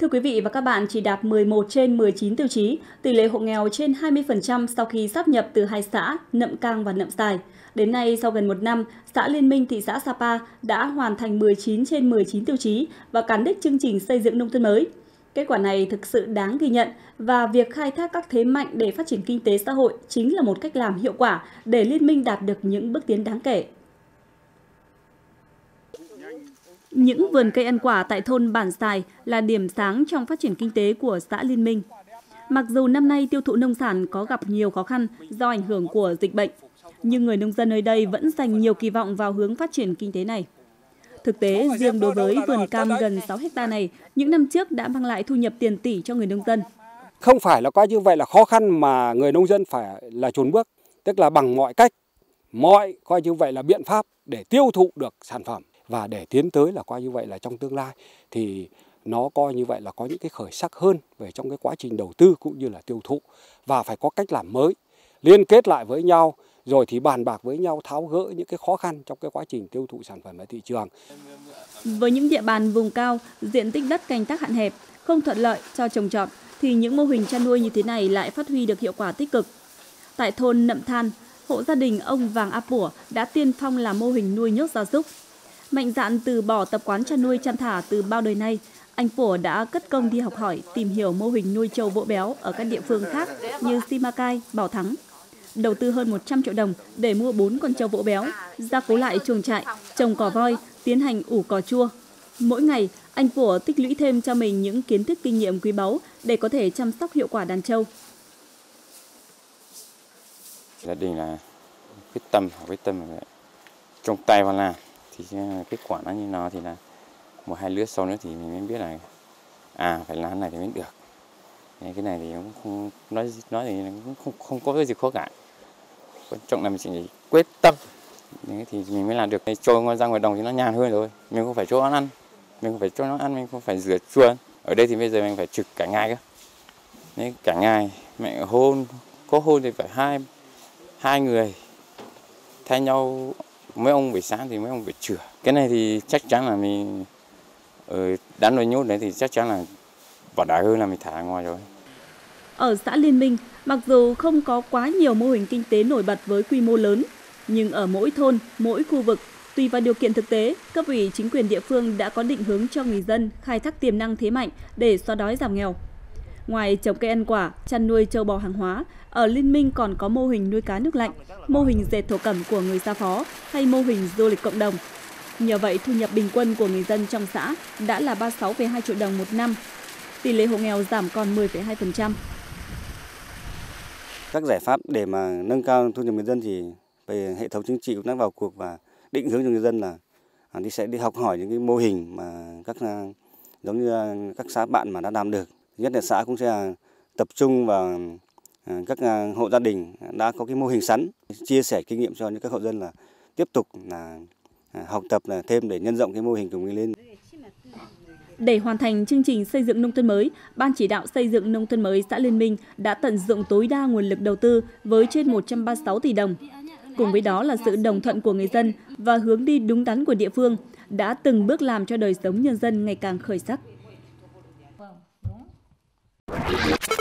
quý vị và các bạn, chỉ đạt 11 trên 19 tiêu chí, tỷ lệ hộ nghèo trên 20% sau khi sáp nhập từ hai xã Nậm Cang và Nậm Xài. Đến nay, sau gần một năm, xã Liên Minh thị xã Sapa đã hoàn thành 19 trên 19 tiêu chí và cán đích chương trình xây dựng nông thôn mới. Kết quả này thực sự đáng ghi nhận và việc khai thác các thế mạnh để phát triển kinh tế xã hội chính là một cách làm hiệu quả để Liên Minh đạt được những bước tiến đáng kể. Những vườn cây ăn quả tại thôn Bản Sài là điểm sáng trong phát triển kinh tế của xã Liên Minh. Mặc dù năm nay tiêu thụ nông sản có gặp nhiều khó khăn do ảnh hưởng của dịch bệnh, nhưng người nông dân nơi đây vẫn dành nhiều kỳ vọng vào hướng phát triển kinh tế này. Thực tế, riêng đối với vườn cam gần 6 hecta này, những năm trước đã mang lại thu nhập tiền tỷ cho người nông dân. Không phải là coi như vậy là khó khăn mà người nông dân phải là chùn bước, tức là bằng mọi cách, mọi coi như vậy là biện pháp để tiêu thụ được sản phẩm. Và để tiến tới là coi như vậy là trong tương lai thì nó coi như vậy là có những cái khởi sắc hơn về trong cái quá trình đầu tư cũng như là tiêu thụ, và phải có cách làm mới, liên kết lại với nhau rồi thì bàn bạc với nhau tháo gỡ những cái khó khăn trong cái quá trình tiêu thụ sản phẩm ở thị trường. Với những địa bàn vùng cao, diện tích đất canh tác hạn hẹp, không thuận lợi cho trồng trọt thì những mô hình chăn nuôi như thế này lại phát huy được hiệu quả tích cực. Tại thôn Nậm Than, hộ gia đình ông Vàng A Pủa đã tiên phong làm mô hình nuôi nhốt gia súc. Mạnh dạn từ bỏ tập quán chăn nuôi chăn thả từ bao đời nay, anh Pủa đã cất công đi học hỏi, tìm hiểu mô hình nuôi trâu vỗ béo ở các địa phương khác như Simacai, Bảo Thắng. Đầu tư hơn 100 triệu đồng để mua 4 con trâu vỗ béo, gia cố lại chuồng trại, trồng cỏ voi, tiến hành ủ cỏ chua. Mỗi ngày, anh Pủa tích lũy thêm cho mình những kiến thức kinh nghiệm quý báu để có thể chăm sóc hiệu quả đàn trâu. Gia đình là quyết tâm trong tay vào làm. Thì kết quả nó như nào thì là 1-2 lứa sau nữa thì mình mới biết là phải làm thế này thì mới được. Cái này thì cũng không nói thì cũng không có cái gì khó cả. Quan trọng là mình chỉ quyết tâm thì mình mới làm được. Cho ra ngoài đồng thì nó nhàn hơn rồi. Mình không phải cho nó ăn, mình không phải rửa chuồng. Ở đây thì bây giờ mình phải trực cả ngày cơ. Cả ngày mẹ có hôn thì phải hai người thay nhau. Mấy ông buổi sáng thì mấy ông buổi trưa. Cái này thì chắc chắn là mình đàn nuôi nhốt đấy thì chắc chắn là bảo đảm hơn là mình thả ngoài rồi. Ở xã Liên Minh, mặc dù không có quá nhiều mô hình kinh tế nổi bật với quy mô lớn, nhưng ở mỗi thôn, mỗi khu vực, tùy vào điều kiện thực tế, cấp ủy chính quyền địa phương đã có định hướng cho người dân khai thác tiềm năng thế mạnh để xóa đói giảm nghèo. Ngoài trồng cây ăn quả, chăn nuôi trâu bò hàng hóa, ở Liên Minh còn có mô hình nuôi cá nước lạnh, mô hình dệt thổ cẩm của người Sa Phó hay mô hình du lịch cộng đồng. Nhờ vậy, thu nhập bình quân của người dân trong xã đã là 36,2 triệu đồng một năm. Tỷ lệ hộ nghèo giảm còn 10,2%. Các giải pháp để mà nâng cao thu nhập người dân thì về hệ thống chính trị cũng đã vào cuộc và định hướng cho người dân là sẽ đi học hỏi những cái mô hình mà giống như các xã bạn mà đã làm được. Nhất là xã cũng sẽ tập trung vào các hộ gia đình đã có cái mô hình sẵn, chia sẻ kinh nghiệm cho những các hộ dân là tiếp tục là học tập là thêm để nhân rộng cái mô hình của mình lên. Để hoàn thành chương trình xây dựng nông thôn mới, Ban chỉ đạo xây dựng nông thôn mới xã Liên Minh đã tận dụng tối đa nguồn lực đầu tư với trên 136 tỷ đồng. Cùng với đó là sự đồng thuận của người dân và hướng đi đúng đắn của địa phương đã từng bước làm cho đời sống nhân dân ngày càng khởi sắc.